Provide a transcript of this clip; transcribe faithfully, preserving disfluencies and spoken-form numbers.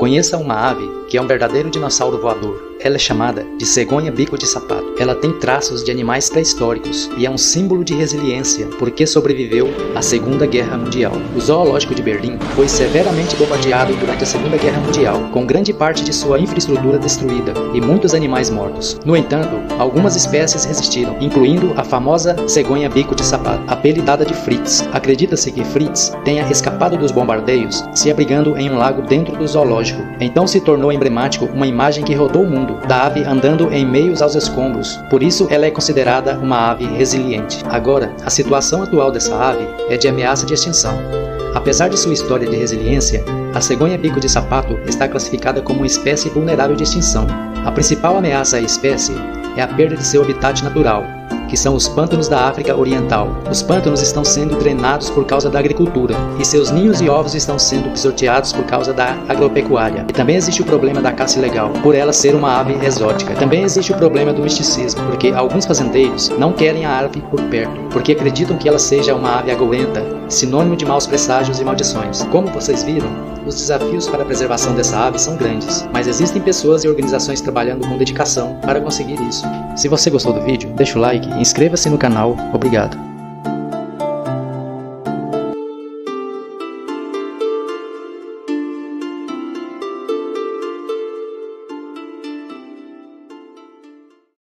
Conheça uma ave que é um verdadeiro dinossauro voador. Ela é chamada de cegonha bico de sapato. Ela tem traços de animais pré-históricos e é um símbolo de resiliência porque sobreviveu à Segunda Guerra Mundial. O zoológico de Berlim foi severamente bombardeado durante a Segunda Guerra Mundial, com grande parte de sua infraestrutura destruída e muitos animais mortos. No entanto, algumas espécies resistiram, incluindo a famosa cegonha bico de sapato, apelidada de Fritz. Acredita-se que Fritz tenha escapado dos bombardeios, se abrigando em um lago dentro do zoológico. Então se tornou emblemático uma imagem que rodou o mundo, da ave andando em meios aos escombros. Por isso ela é considerada uma ave resiliente. Agora, a situação atual dessa ave é de ameaça de extinção. Apesar de sua história de resiliência, a cegonha bico de sapato está classificada como uma espécie vulnerável de extinção. A principal ameaça à espécie é a perda de seu habitat natural, que são os pântanos da África Oriental. Os pântanos estão sendo drenados por causa da agricultura, e seus ninhos e ovos estão sendo pisoteados por causa da agropecuária. E também existe o problema da caça ilegal, por ela ser uma ave exótica. Também existe o problema do misticismo, porque alguns fazendeiros não querem a ave por perto, porque acreditam que ela seja uma ave agourenta, sinônimo de maus presságios e maldições. Como vocês viram, os desafios para a preservação dessa ave são grandes, mas existem pessoas e organizações trabalhando com dedicação para conseguir isso. Se você gostou do vídeo, deixa o like e inscreva-se no canal. Obrigado.